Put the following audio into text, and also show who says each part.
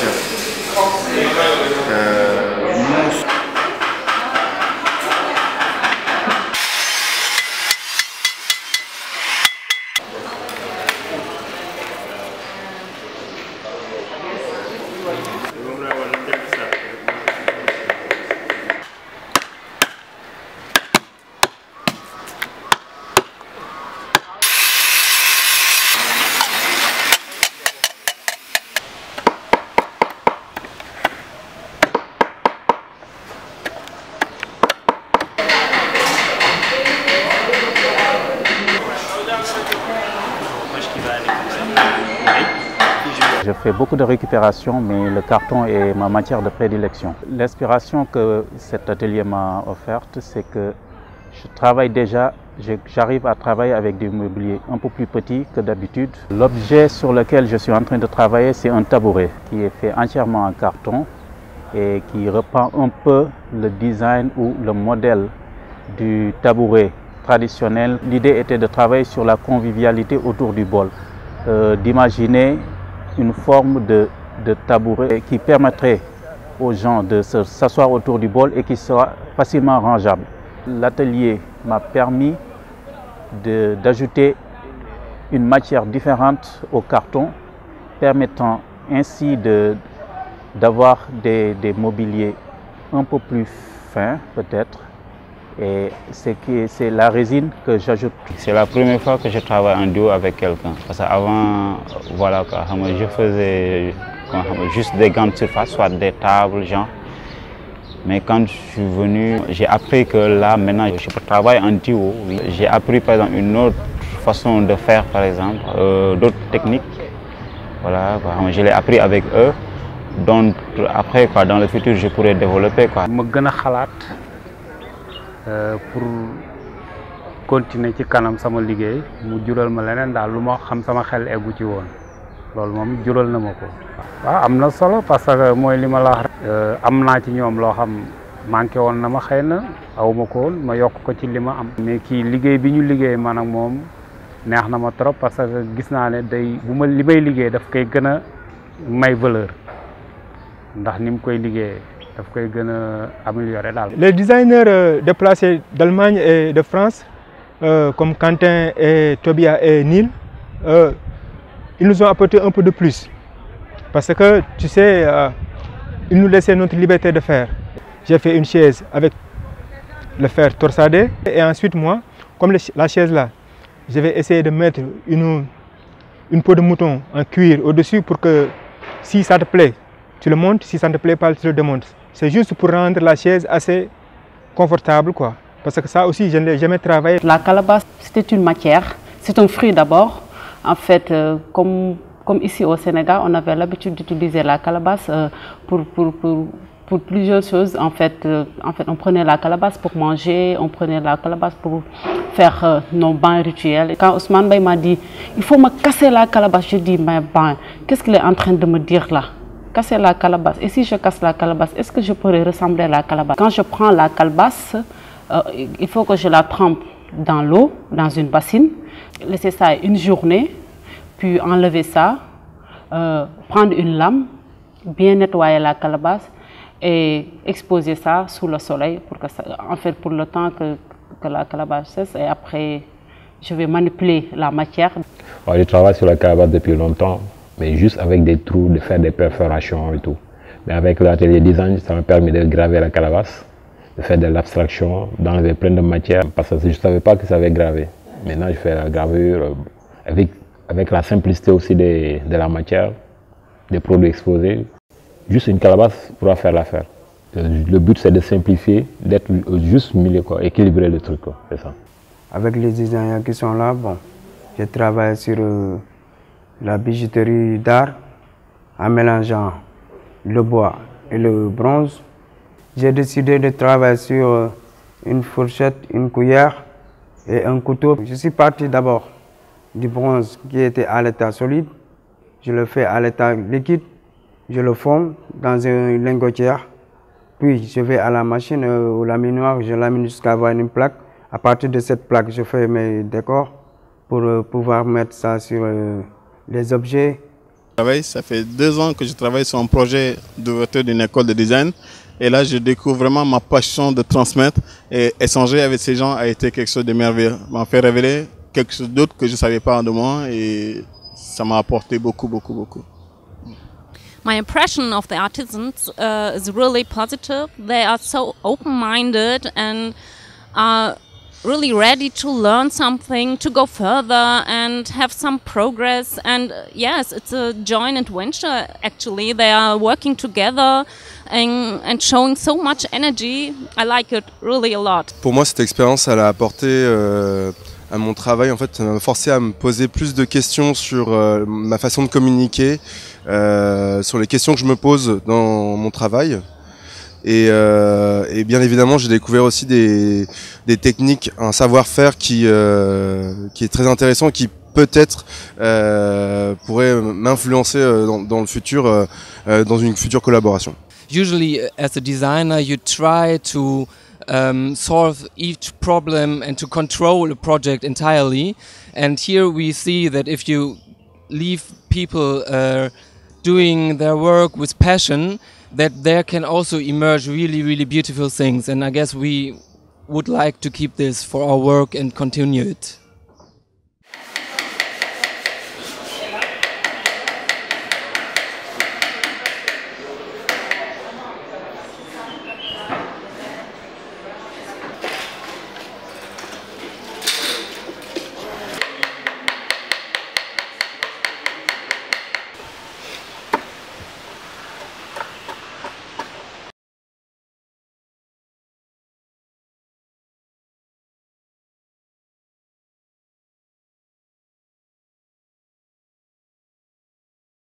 Speaker 1: Je fais beaucoup de récupération, mais le carton est ma matière de prédilection. L'inspiration que cet atelier m'a offerte, c'est que j'arrive à travailler avec des mobiliers un peu plus petits que d'habitude. L'objet sur lequel je suis en train de travailler, c'est un tabouret qui est fait entièrement en carton et qui reprend un peu le design ou le modèle du tabouret traditionnel. L'idée était de travailler sur la convivialité autour du bol, d'imaginer une forme de tabouret qui permettrait aux gens de s'asseoir autour du bol et qui soit facilement rangeable. L'atelier m'a permis d'ajouter une matière différente au carton, permettant ainsi d'avoir des mobiliers un peu plus fins peut-être. Et c'est la résine que j'ajoute.
Speaker 2: C'est la première fois que je travaille en duo avec quelqu'un. Parce qu'avant, voilà, je faisais juste des grandes surfaces, soit des tables, genre. Mais quand je suis venu, j'ai appris que là, maintenant, je peux travailler en duo. Oui. J'ai appris, par exemple, une autre façon de faire, par exemple, d'autres techniques. Voilà, je l'ai appris avec eux. Donc, après, dans le futur, je pourrais développer.
Speaker 3: Pour continuer ci kanam sama liggéey mu jural ma leneen daal lu ma xam sama xel eggu ci woon loolu moom jural na ma ko. waaw am na solo parce que mooy li ma la wax rek am naa ci ñoom loo xam manqué woon na ma xëy na aw ma ko woon ma yokk ko ci li ma am. mais kii liggéey bi ñu liggéey man ak moom neex na ma trop parce que gis naa ne day bu ma li may liggéey daf koy gën a may valeur ndax ni mu koy liggéeyee.
Speaker 4: Les designers déplacés d'Allemagne et de France, comme Quentin et Tobias et Neil, ils nous ont apporté un peu de plus. Parce que, tu sais, ils nous laissaient notre liberté de faire. J'ai fait une chaise avec le fer torsadé. Et ensuite, moi, comme la chaise là, je vais essayer de mettre une peau de mouton en cuir au-dessus pour que, si ça te plaît, tu le montes, si ça ne te plaît pas, tu le démontes. C'est juste pour rendre la chaise assez confortable, quoi. Parce que ça aussi, je ne l'ai jamais travaillé.
Speaker 5: La calebasse, c'était une matière, c'est un fruit d'abord. En fait, comme ici au Sénégal, on avait l'habitude d'utiliser la calebasse pour plusieurs choses. En fait, on prenait la calebasse pour manger, on prenait la calebasse pour faire nos bains rituels. Quand Ousmane Bay m'a dit, il faut me casser la calebasse, je dis, mais ben, qu'est-ce qu'il est en train de me dire là? Casser la calebasse. Et si je casse la calebasse, est-ce que je pourrais ressembler à la calebasse? Quand je prends la calebasse, il faut que je la trempe dans l'eau, dans une bassine, laisser ça une journée, puis enlever ça, prendre une lame, bien nettoyer la calebasse et exposer ça sous le soleil pour que ça, en fait, pour le temps que la calebasse cesse. Et après, je vais manipuler la matière.
Speaker 6: Je travaille sur la calebasse depuis longtemps. Mais juste avec des trous, de faire des perforations et tout. Mais avec l'atelier design, ça m'a permis de graver la calebasse, de faire de l'abstraction, d'enlever plein de matière, parce que je ne savais pas que ça avait gravé. Maintenant, je fais la gravure avec la simplicité aussi de la matière, des produits exposés. Juste une calebasse pourra faire l'affaire. Le but, c'est de simplifier, d'être juste milieu, quoi, équilibrer le truc, c'est ça.
Speaker 7: Avec les designers qui sont là, bon, je travaille sur la bijouterie d'art en mélangeant le bois et le bronze. J'ai décidé de travailler sur une fourchette, une cuillère et un couteau. Je suis parti d'abord du bronze qui était à l'état solide. Je le fais à l'état liquide. Je le fonds dans une lingotière. Puis je vais à la machine au laminoir, je lamine jusqu'à avoir une plaque. À partir de cette plaque, je fais mes décors pour pouvoir mettre ça sur les objets
Speaker 8: Ça fait 2 ans que je travaille sur un projet d'ouverture d'une école de design. Et là, je découvre vraiment ma passion de transmettre. Et échanger avec ces gens a été quelque chose de merveilleux. M'a fait révéler quelque chose d'autre que je ne savais pas en de moi. Et ça m'a apporté beaucoup, beaucoup, beaucoup.
Speaker 9: My impression of the artisans is really positive. They are so open-minded and are really ready to learn something, to go further and have some progress. And yes, it's a joint adventure actually. They are working together and showing so much energy. I like it really a lot.
Speaker 10: Pour moi, cette expérience, elle a apporté à mon travail, en fait, ça m'a forcé à me poser plus de questions sur ma façon de communiquer, sur les questions que je me pose dans mon travail. Et bien évidemment, j'ai découvert aussi des techniques, un savoir-faire qui est très intéressant, qui peut-être pourrait m'influencer dans le futur, dans une future collaboration.
Speaker 11: Usually, as a designer, you try to solve each problem and to control a project entirely. And here we see that if you leave people doing their work with passion, that there can also emerge really, really beautiful things. And I guess we would like to keep this for our work and continue it.